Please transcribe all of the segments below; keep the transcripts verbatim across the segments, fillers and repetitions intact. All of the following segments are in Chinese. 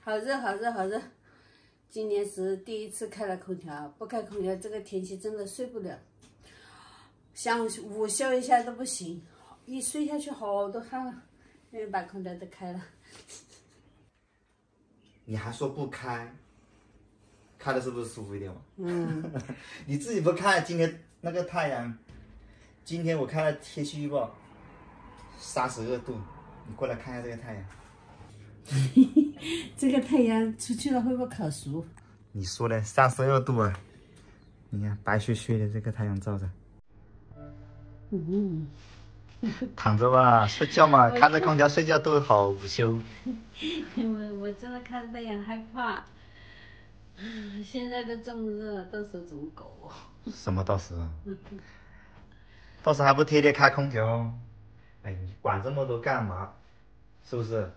好热，好热，好热！今年是第一次开了空调，不开空调，这个天气真的睡不了，想午休一下都不行，一睡下去好多汗啊！因为把空调都开了。 你还说不开？开了是不是舒服一点嘛？ 嗯。 你自己不看，今天那个太阳，今天我看了天气预报，三十二度，你过来看一下这个太阳。 这个太阳出去了会不会烤熟？ 你说的三十二度啊！你看白雪雪的这个太阳照着。 嗯。 躺着吧，睡觉嘛，开着空调睡觉多好，午休。 我我真的看太阳害怕。现在都这么热，到时候怎么搞？ 什么到时候？到时候还不天天开空调？哎，你管这么多干嘛？是不是？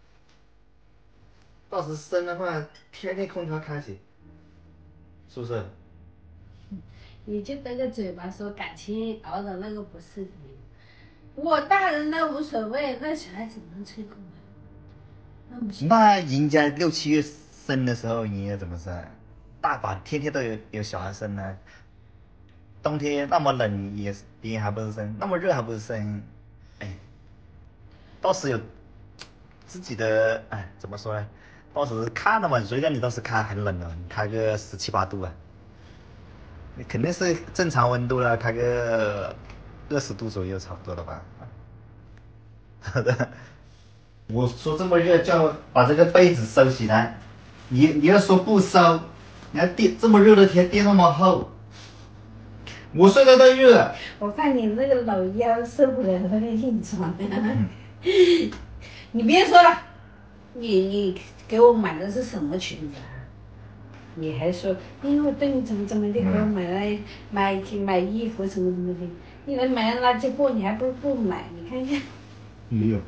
到时生的话，天天空调开启，是不是？ 你就得个嘴巴说感情熬的那个不是你，我大人那无所谓，那小孩子能吹空调？ 那人家六七月生的时候，你也怎么生？大把天天都有有小孩生呢。冬天那么冷也也还不是生，那么热还不是生？哎，到时有自己的哎，怎么说呢？到时看了嘛，谁让你当时开很冷了？你开个十七八度啊，你肯定是正常温度了，开个二十度左右差不多了吧？好的。我说这么热，叫我把这个被子收起来，你你要说不收，你还垫这么热的天垫那么厚，我睡得都热。 我怕你那个老腰受不了那个硬床。嗯、你别说了，你你给我买的是什么裙子啊？你还说，因为我对你怎么怎么的，给我买了买买衣服什么什么的，你来买了垃圾货，你还不如不买，你看看。 没有。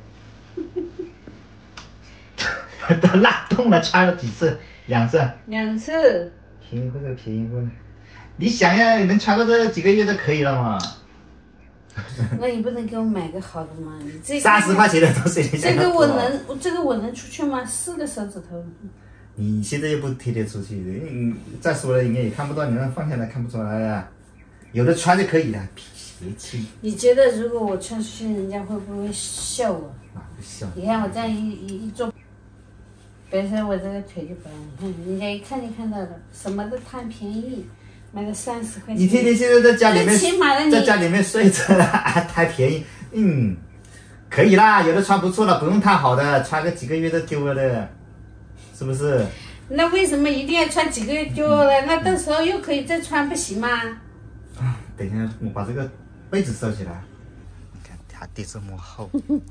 都烂洞了，穿了几次？两次。 两次。 便宜货就便宜货了，你想呀，能穿个这几个月就可以了嘛。 那你不能给我买个好的吗？你这三十块钱的东西，你这个我能，这个我能出去吗？四个手指头。 你现在又不天天出去，你再说了，人家也看不到，你那放下来看不出来呀。有的穿就可以了，别气。 你觉得如果我穿出去，人家会不会笑我？ 啊，不笑。 你看我这样一一一坐，别说我这个腿就不让，你看人家一看就看到了，什么都贪便宜，买了三十块钱。 你天天现在在家里面， 起码的在家里面睡着还贪便宜，嗯，可以啦，有的穿不错了，不用太好的，穿个几个月都丢了的，是不是？ 那为什么一定要穿几个月丢了？嗯、那到时候又可以再穿，不行吗？ 啊，等一下，我把这个被子收起来。你看，它垫这么厚。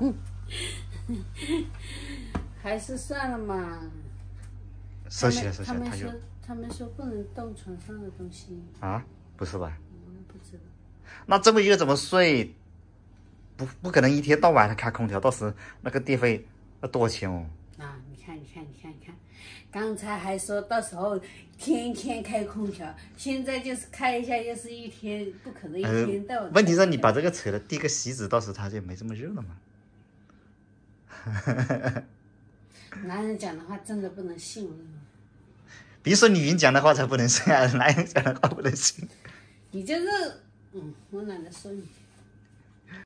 还是算了嘛。 收起来，收起来。 他们说，他们说不能动床上的东西。 啊，不是吧？ 嗯，不知道。 那这么热怎么睡？不，不可能一天到晚的开空调，到时那个电费要多少钱哦？ 啊，你看，你看，你看，你看，刚才还说到时候天天开空调，现在就是开一下，又是一天，不可能一天到晚、呃。 问题是你把这个扯了，递个锡纸，到时它就没这么热了嘛。 男人讲的话真的不能信，我跟你说。 别说女人讲的话才不能信啊，男人讲的话不能信。 你就是，嗯，我懒得说你。